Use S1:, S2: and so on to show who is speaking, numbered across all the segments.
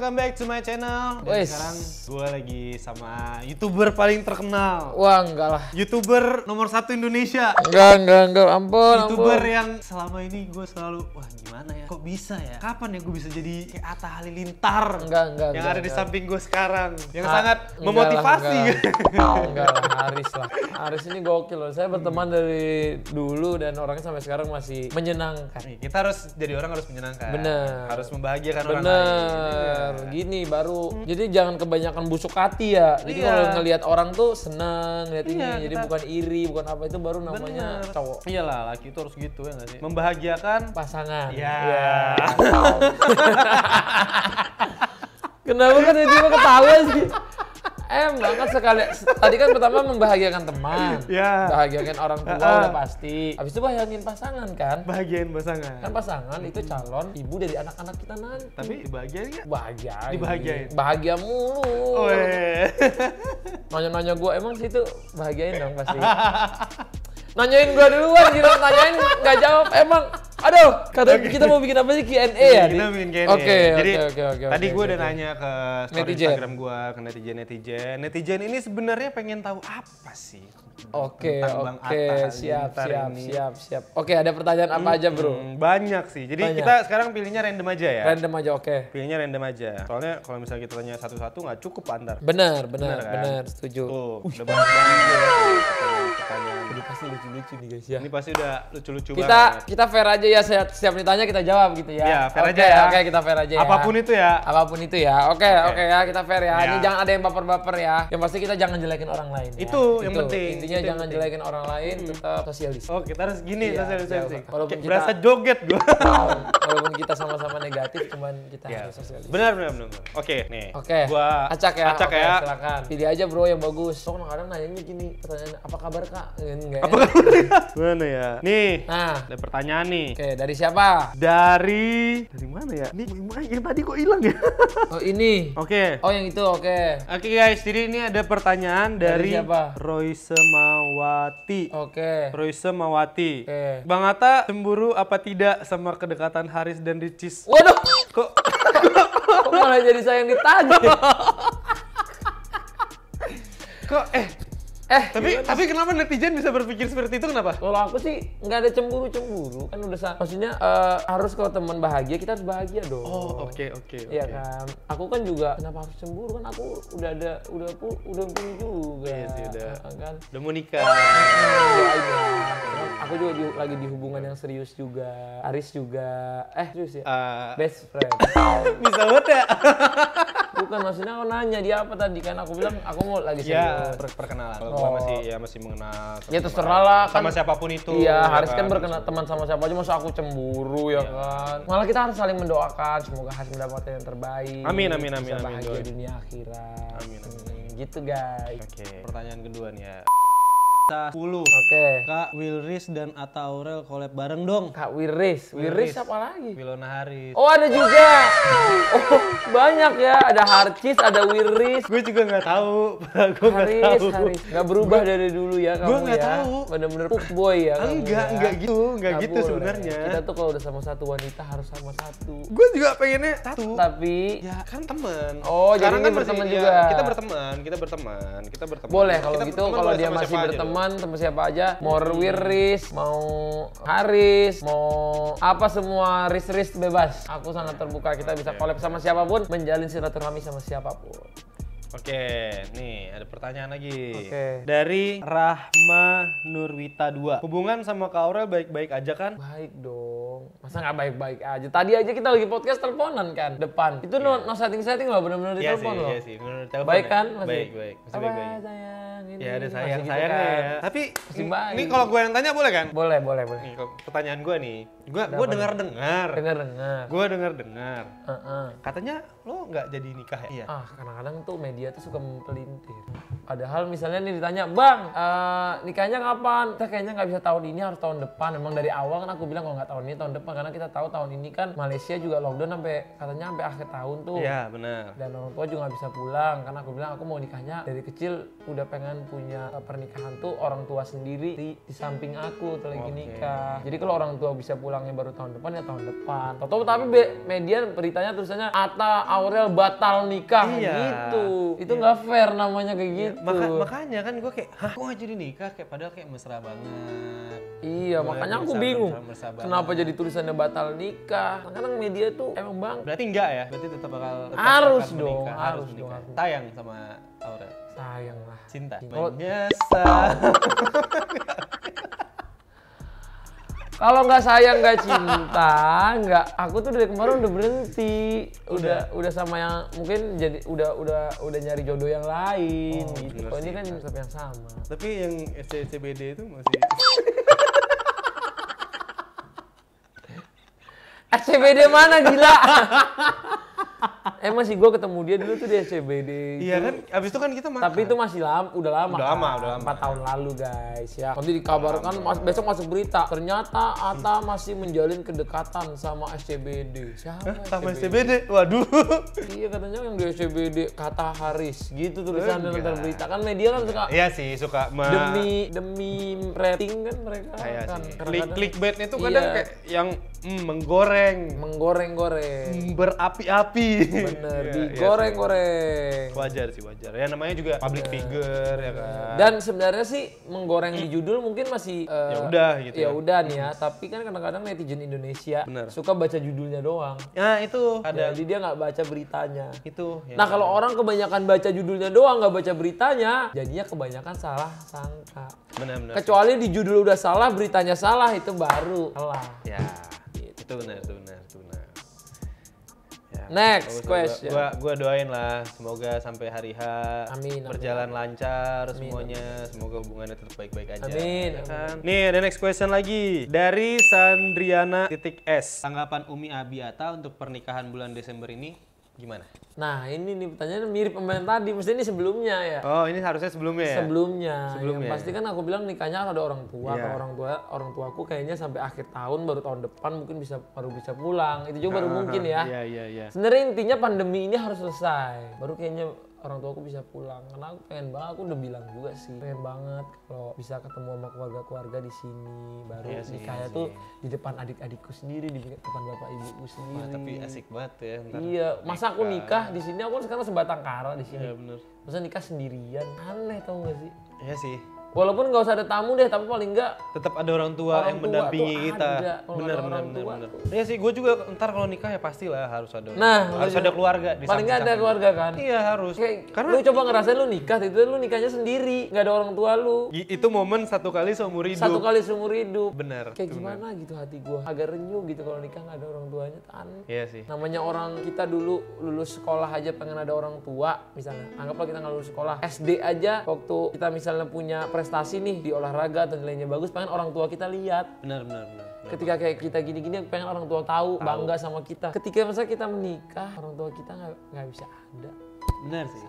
S1: welcome back to my channel. Dan sekarang gue lagi sama YouTuber paling terkenal.
S2: Wah, enggak lah.
S1: YouTuber nomor 1 Indonesia.
S2: Enggak, ampun.
S1: YouTuber yang selama ini gue selalu, wah gimana ya, kok bisa ya? Kapan ya gue bisa jadi kayak Atta Halilintar?
S2: Enggak.
S1: Yang ada di samping gue sekarang. Yang sangat memotivasi.
S2: Enggak lah, Aris ini gokil loh. Saya berteman dari dulu dan orangnya sampai sekarang masih menyenangkan.
S1: Kita harus jadi orang harus menyenangkan.
S2: Bener.
S1: Harus membahagiakan orang lain.
S2: Bener. Gini baru. Jadi jangan kebanyakan busuk hati ya. Jadi kalau ngelihat orang tuh seneng lihat ini. Jadi bukan iri, bukan apa, itu baru namanya cowok.
S1: Iyalah, laki itu harus gitu ya nggak sih? Membahagiakan
S2: pasangan.
S1: Iya.
S2: Kenapa kan tiba-tiba ketawa sih? Emang kan sekali, tadi kan pertama membahagiakan teman, bahagiakan orang tua udah pasti. Habis itu bahagiain pasangan kan?
S1: Bahagiain pasangan.
S2: Kan pasangan itu calon ibu dari anak-anak kita nanti.
S1: Tapi dibahagiain nggak?
S2: Bahagiain.
S1: Dibahagiain.
S2: Bahagia mulu. Nanya-nanya gue, emang sih itu bahagiain dong pasti. Nanyain gue duluan, kira nanyain nggak jawab emang. Aduh, kita mau bikin apa sih Q&A ya?
S1: Kita bikin Q&A.
S2: Oke.
S1: Tadi gue udah nanya ke story Instagram gue, ke netizen. Netizen ini sebenarnya pengen tahu apa sih?
S2: Oke, siap. Oke, ada pertanyaan apa aja bro?
S1: Banyak sih, jadi kita sekarang pilihnya random aja ya?
S2: Random aja, oke.
S1: Pilihnya random aja, soalnya kalau misalnya kita tanya satu-satu nggak cukup antar.
S2: Benar, setuju.
S1: Tuh, udah banyak banget pertanyaan.
S2: Ini pasti lucu-lucu nih guys ya.
S1: Ini pasti udah lucu-lucu banget.
S2: Kita fair aja ya, setiap ditanya kita jawab gitu ya.
S1: Iya, fair aja ya.
S2: Oke, kita fair aja ya.
S1: Apapun itu ya.
S2: Oke ya, kita fair ya. Ini jangan ada yang baper-baper ya. Yang pasti kita jangan jelekin orang lain ya.
S1: Itu yang penting.
S2: Intinya jangan jelekin orang lain, tetap sosialis.
S1: Oh, kita harus gini sosialisasi.
S2: Walaupun kita
S1: berasa joget gua.
S2: Walaupun kita sama-sama negatif, cuman kita harus sosialis.
S1: Benar. Oke, nih.
S2: Oke.
S1: Gua
S2: acak ya.
S1: Silakan.
S2: Pilih aja bro yang bagus. So, kadang-kadang nanyanya gini, pertanyaan apa kabar Kak? Enggak.
S1: Apa kabar? Mana ya? Nih.
S2: Nah,
S1: ada pertanyaan nih.
S2: Oke, dari siapa?
S1: Dari mana ya? Nih, yang tadi kok hilang ya?
S2: Oh, ini.
S1: Oke.
S2: Oh, yang itu, oke.
S1: Oke guys, jadi ini ada pertanyaan dari
S2: siapa?
S1: Royce Mawati.
S2: Oke.
S1: Royce Mawati.
S2: Oke.
S1: Bang Atta cemburu apa tidak sama kedekatan Haris dan Ricis?
S2: Waduh,
S1: Kok
S2: malah jadi saya yang ditanya?
S1: tapi kenapa netizen bisa berpikir seperti itu, kenapa?
S2: Kalau aku sih nggak ada cemburu kan udah maksudnya harus kalau teman bahagia kita harus bahagia dong.
S1: Oh, oke.
S2: Iya kan, aku kan juga kenapa harus cemburu, kan aku udah punya juga.
S1: Iya sih,
S2: kan
S1: udah mau nikah.
S2: Aku juga lagi di hubungan yang serius juga. Aris juga serius ya? Best friend.
S1: Bisa banget ya?
S2: Bukan, maksudnya aku nanya dia apa tadi kan, aku bilang aku mau lagi serius.
S1: Perkenalan. Kalau masih mengenal.
S2: Ya terserah lah kan.
S1: Sama siapapun itu.
S2: Iya, Haris kan berkenal teman sama siapa aja, masa aku cemburu ya kan. Malah kita harus saling mendoakan semoga Haris mendapatkan yang terbaik.
S1: Amin.
S2: Bisa bahagia dunia akhirat.
S1: Amin.
S2: Gitu guys.
S1: Oke. Pertanyaan kedua nih ya. 10.
S2: Oke.
S1: Kak Wilris dan Atta Aurel collab bareng dong.
S2: Kak Wilris siapa lagi?
S1: Wilona Haris.
S2: Oh, ada juga. Oh, banyak ya. Ada Harcis, ada Wilris.
S1: Gue juga nggak tahu.
S2: Haris. Nggak berubah dari dulu ya kamu.
S1: Gue nggak
S2: ya.
S1: tahu.
S2: Bener-bener fuckboy ya.
S1: Enggak gitu sebenarnya.
S2: Kita tuh kalau udah sama satu wanita harus sama satu.
S1: Gue juga pengennya satu.
S2: Tapi
S1: ya kan teman.
S2: Oh, jadi
S1: kan
S2: berteman
S1: masih,
S2: juga.
S1: Ya, kita berteman.
S2: Boleh kalau gitu, kalau dia masih berteman sama siapa aja, mau Wiris, mau Haris, mau apa, semua Riz bebas. Aku sangat terbuka, kita bisa collab sama siapapun, menjalin silaturahmi sama siapapun.
S1: Oke, nih ada pertanyaan lagi.
S2: Oke.
S1: Dari Rahma Nurwita 2. Hubungan sama Kak Aurel baik-baik aja kan?
S2: Baik dong. Masa nggak baik-baik aja? Tadi aja kita lagi podcast teleponan kan, depan. Itu no setting loh, bener-bener di telepon loh.
S1: Iya sih, bener telepon.
S2: Baik kan?
S1: Baik. Masih baik-baik.
S2: Sayang, ini.
S1: Ya ada sayangnya
S2: kan.
S1: ya. Tapi ini
S2: baik.
S1: kalau gue yang tanya boleh kan?
S2: Boleh.
S1: Nih, pertanyaan gue nih. Gue dengar. Gue dengar. Katanya lo nggak jadi nikah ya? Iya.
S2: Kadang-kadang tuh media tuh suka mempelintir. Padahal misalnya nih ditanya, Bang, nikahnya kapan? Kita kayaknya nggak bisa tahun ini, harus tahun depan. Memang dari awal kan aku bilang kalau nggak tahun ini, tahun depan. Karena kita tahu tahun ini kan Malaysia juga lockdown katanya sampai akhir tahun tuh.
S1: Iya, benar.
S2: Dan orang tua juga nggak bisa pulang. Karena aku bilang aku mau nikahnya dari kecil udah pengen punya pernikahan tuh orang tua sendiri di samping aku tuh lagi nikah. Jadi kalau orang tua bisa pulangnya baru tahun depan ya tahun depan. Tapi media beritanya tulisannya Atta Aurel batal nikah gitu. Itu nggak fair namanya kayak gitu.
S1: Makanya kan gue kayak, hah, kok nggak jadi nikah? Kayak padahal kayak mesra banget.
S2: Iya, makanya aku bingung. Kenapa jadi tulisannya batal nikah? Kadang media tuh emang bang.
S1: Berarti enggak ya? Berarti tetap
S2: harus
S1: akan
S2: dong,
S1: menikah,
S2: harus
S1: menikah.
S2: dong.
S1: Sayang sama Aurel.
S2: Sayang lah.
S1: Cinta.
S2: Kalau
S1: Menyesal.
S2: Kalau nggak sayang nggak cinta, nggak. Aku tuh dari kemarin udah berhenti, udah sama yang mungkin jadi udah nyari jodoh yang lain. Gitu. Kalau ini kan tetap yang sama.
S1: Tapi yang SCBD itu masih.
S2: SCBD mana gila? Emang sih gue ketemu dia dulu tuh di SCBD.
S1: Iya kan, abis itu kan kita makan.
S2: Tapi itu masih udah lama.
S1: Udah lama.
S2: 4 tahun lalu guys ya. Nanti dikabarkan besok masuk berita. Ternyata Atta masih menjalin kedekatan sama SCBD. Siapa?
S1: Sama SCBD? Waduh.
S2: Iya katanya yang di SCBD kata Haris. Gitu tulisannya ntar berita. Kan media kan suka.
S1: Iya sih, suka
S2: demi rating kan mereka.
S1: Kan. Clickbaitnya tuh kadang kayak yang menggoreng. Berapi-api.
S2: Bener, digoreng-goreng.
S1: Wajar sih, wajar. Ya namanya juga public figure ya kan.
S2: Dan sebenarnya sih menggoreng di judul mungkin masih
S1: ya udah gitu.
S2: Ya udah nih ya, tapi kan kadang-kadang netizen Indonesia suka baca judulnya doang.
S1: Ya itu ada.
S2: Jadi dia nggak baca beritanya.
S1: Itu.
S2: Nah kalau orang kebanyakan baca judulnya doang nggak baca beritanya, jadinya kebanyakan salah sangka.
S1: Benar.
S2: Kecuali di judul udah salah, beritanya salah, itu baru salah.
S1: Ya, itu benar. Ya,
S2: next question.
S1: Gua doain lah semoga sampai hari H berjalan lancar semuanya, semoga hubungannya tetap baik-baik aja.
S2: Amin.
S1: Ya kan? Nih ada next question lagi dari Sandriana.S. Tanggapan Umi Abiata untuk pernikahan bulan Desember ini gimana?
S2: Nah ini nih pertanyaannya mirip pemain tadi, mesti ini sebelumnya ya.
S1: Oh ini harusnya sebelumnya ya?
S2: Sebelumnya. Pasti kan aku bilang nikahnya kan ada orang tua. Kalau orang tuaku kayaknya sampai akhir tahun baru tahun depan mungkin baru bisa pulang. Itu juga baru mungkin ya.
S1: Iya.
S2: Sebenarnya intinya pandemi ini harus selesai. Baru kayaknya orang tuaku bisa pulang. Karena aku pengen banget, aku udah bilang juga sih. Pengen banget kalau bisa ketemu sama keluarga-keluarga di sini. Baru nikahnya tuh di depan adik-adikku sendiri, di depan bapak ibuku sendiri.
S1: Wah, tapi asik banget ya.
S2: Iya, masa aku nikah di sini, aku sekarang sebatang kara di sini.
S1: Iya bener.
S2: Masa nikah sendirian, aneh tau gak sih?
S1: Iya sih.
S2: Walaupun nggak usah ada tamu deh, tapi paling nggak
S1: tetap ada orang tua yang mendampingi kita. Bener. Iya sih, gue juga ntar kalau nikah ya pastilah harus ada. Harus ada keluarga di samping.
S2: Paling nggak ada keluarga kan?
S1: Iya harus.
S2: Karena lu coba ngerasain lu nikah, itu lu nikahnya sendiri, nggak ada orang tua lu.
S1: Itu momen satu kali seumur hidup. Bener.
S2: Kayak gimana gitu hati gue, agak renyuh gitu kalau nikah nggak ada orang tuanya, aneh.
S1: Iya sih.
S2: Namanya orang kita dulu lulus sekolah aja pengen ada orang tua, misalnya. Anggaplah kita nggak lulus sekolah, SD aja waktu kita misalnya punya prestasi nih di olahraga atau nilainya bagus, pengen orang tua kita lihat.
S1: Benar.
S2: Ketika kayak kita gini-gini pengen orang tua tahu, bangga sama kita. Ketika misalnya kita menikah, orang tua kita nggak bisa ada.
S1: Benar sih.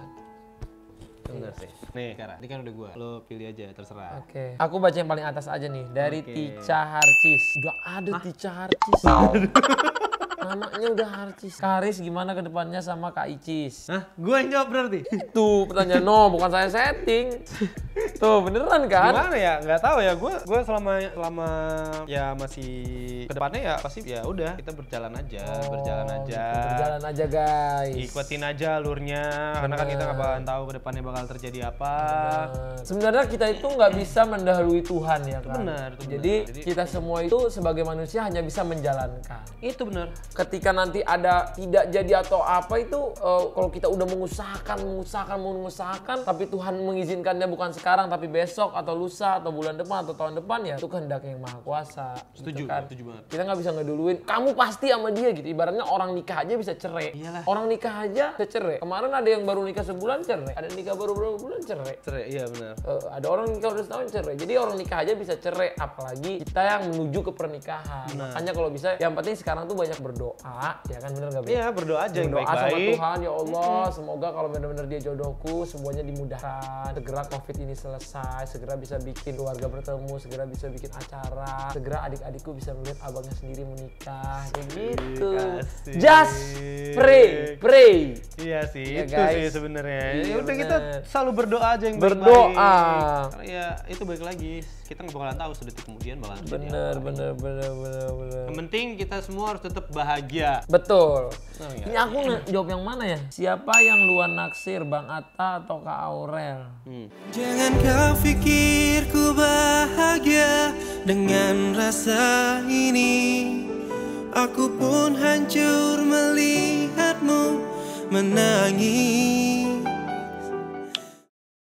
S1: Nih, Kara, ini kan udah gua. Lo pilih aja, terserah.
S2: Oke. Aku baca yang paling atas aja nih, dari Tica Harcis. Udah ada Tica Harcis. Namanya udah Harcis. Karis gimana ke depannya sama Kak Icis?
S1: Hah? Gua yang jawab berarti?
S2: Itu pertanyaan bukan saya setting. Tuh beneran kan?
S1: Gimana ya? Nggak tahu ya. Gua selama ya masih ke depannya ya pasti ya udah kita berjalan aja.
S2: Berjalan aja guys.
S1: Ikutin aja alurnya. Karena kan kita nggak bakalan tahu ke depannya bakal terjadi apa.
S2: Sebenarnya kita itu nggak bisa mendahului Tuhan ya kan?
S1: Benar.
S2: Jadi kita semua itu sebagai manusia hanya bisa menjalankan.
S1: Itu benar.
S2: Ketika nanti ada tidak jadi atau apa itu kalau kita udah mengusahakan tapi Tuhan mengizinkannya bukan sekarang tapi besok atau lusa atau bulan depan atau tahun depan, ya itu kehendak yang maha kuasa.
S1: Setuju,
S2: gitu kan?
S1: setuju banget.
S2: Kita nggak bisa ngeduluin kamu pasti sama dia gitu. Ibaratnya orang nikah aja bisa cerai.
S1: Iyalah.
S2: Orang nikah aja bisa cerai. Kemarin ada yang baru nikah sebulan cerai, ada nikah baru berapa bulan cerai.
S1: Iya benar.
S2: Ada orang nikah udah setahun cerai. Jadi orang nikah aja bisa cerai, apalagi kita yang menuju ke pernikahan. Makanya kalau bisa yang penting sekarang tuh banyak berdoa. berdoa, ya kan bener gak?
S1: Iya, berdoa aja yang
S2: berdoa
S1: baik-baik.
S2: sama Tuhan, ya Allah, semoga kalau benar-benar dia jodohku, semuanya dimudahkan. Segera COVID ini selesai, segera bisa bikin keluarga bertemu, segera bisa bikin acara, segera adik-adikku bisa melihat abangnya sendiri menikah, kayak gitu. Just pray.
S1: Iya sih,
S2: ya
S1: itu
S2: guys.
S1: sih sebenarnya.
S2: Iya,
S1: Ya udah
S2: bener.
S1: kita selalu berdoa aja yang
S2: Berdoa.
S1: baik-baik. Karena ya itu balik lagi, kita nggak bakalan tahu sedetik kemudian bakalan terjadi apa.
S2: Bener.
S1: Yang penting kita semua harus tetap bahagia.
S2: Betul.
S1: Oh, iya.
S2: Ini aku jawab yang mana ya? Siapa yang luan naksir, Bang Atta atau Kak Aurel?
S3: Jangan kau pikir ku bahagia dengan rasa ini. Aku pun hancur melihatmu menangis.